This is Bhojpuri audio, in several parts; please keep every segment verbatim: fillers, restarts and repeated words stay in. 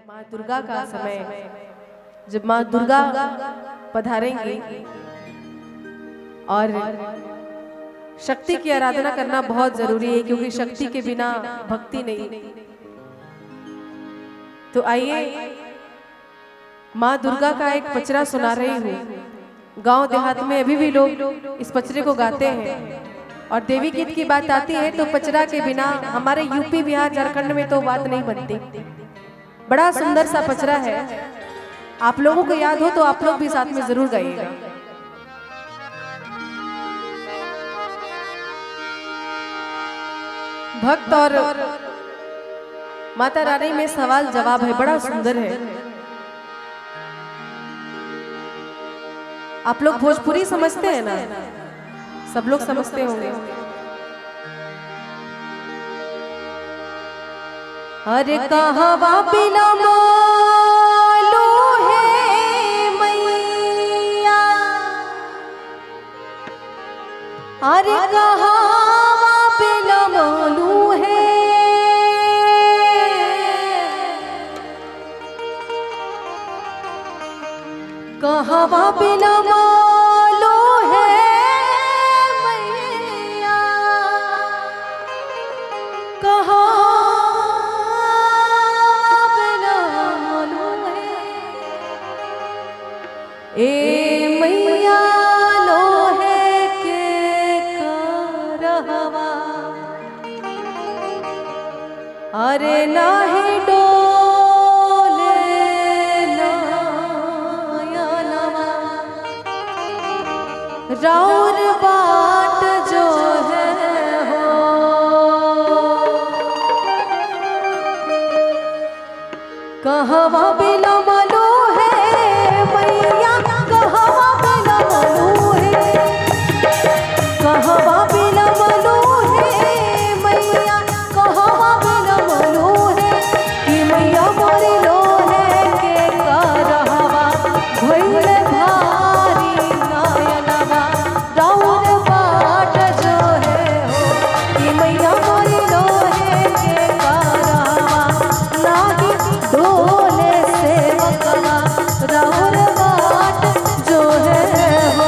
माँ दुर्गा का समय, जब माँ दुर्गा पधारेंगी और शक्ति की आराधना करना बहुत जरूरी है, क्योंकि शक्ति के बिना भक्ति नहीं। तो आइए माँ दुर्गा का एक पचरा सुना रही हूँ। गांव देहात में अभी भी लोग इस पचरे को गाते हैं, और देवी गीत की बात आती है तो पचरा के बिना हमारे यूपी बिहार झारखंड में तो बात नहीं बनती। बड़ा सुंदर सा पचरा है, आप लोगों को याद हो तो आप लोग भी साथ में जरूर गाइएगा। भक्त और माता रानी में सवाल जवाब है, बड़ा सुंदर है। आप लोग भोजपुरी समझते हैं ना? सब लोग समझते होंगे। अरे कहवा बिना मालू है मैया, अरे कहवा बिना मालू है, कहवा बिना मालू है मैया, कहाँ ए मैया लोहे के करहवा, अरे नाही डोले नयनवा, राउर बाट जो है हो, कहवा बिना मालू है मैया, कहवा बिना मालू है, कहवा बिना मालू है मैया, कहवा बिना मालू है, कि मैया मोरी लोहे के करहवा, भइले भारी नयनवा, राउर बाट जो है हो, कि मैया मोरी लोहे के करहवा, नाही डोले सेवकवा, राउर बाट जो है हो।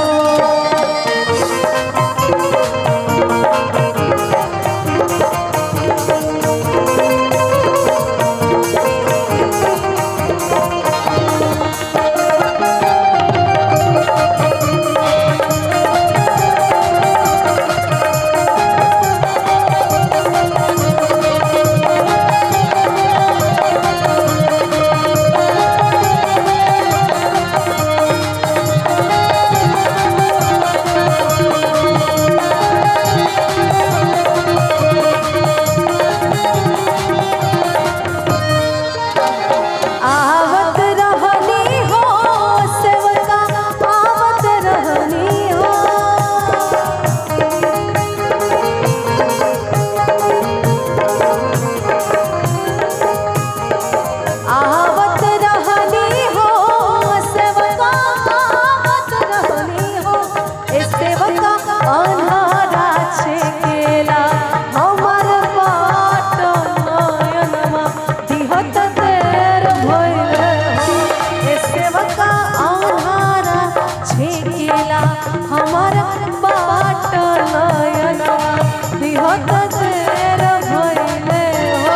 हमारा बाट नयनवा दिहत देर भइले हो।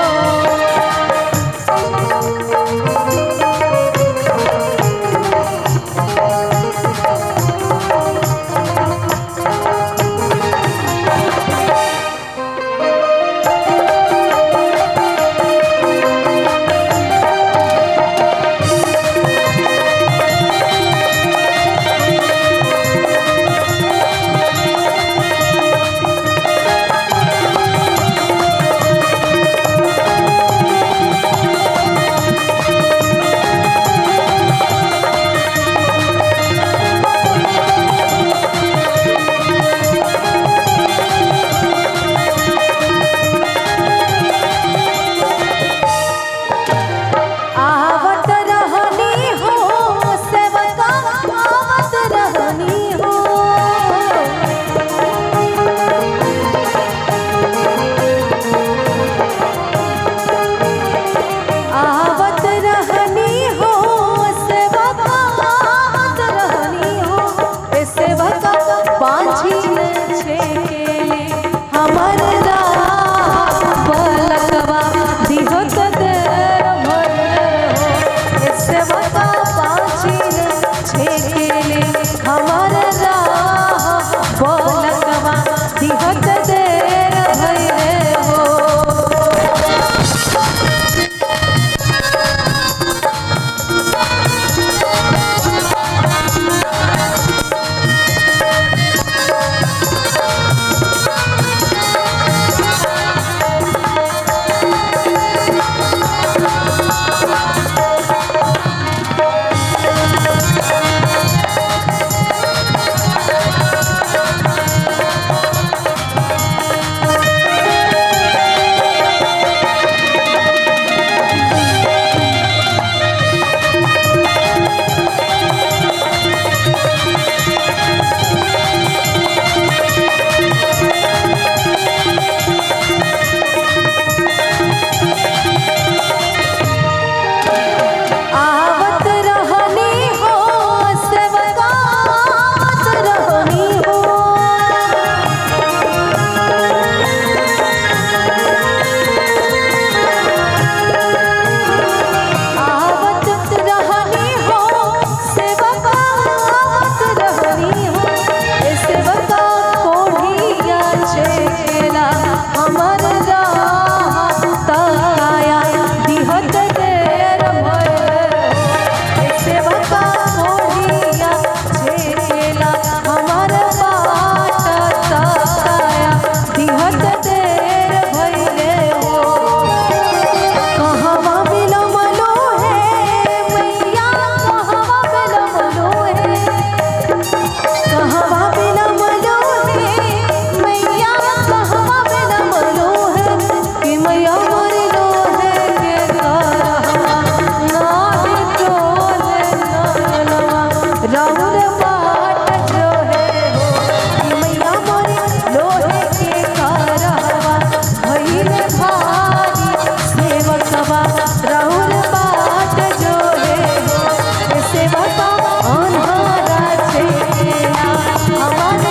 राहुल बाट जो है हो सेवा का अन्हारा छेला हमारे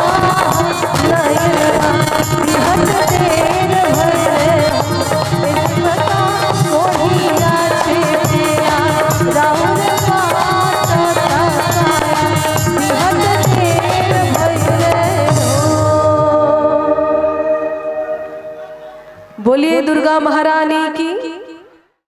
नयनवा बिहत देर भइले सेवा का मोहिया छेला राहुल बाट ताकाया बिहत देर भइले हो। बोलिए दुर्गा महारानी की।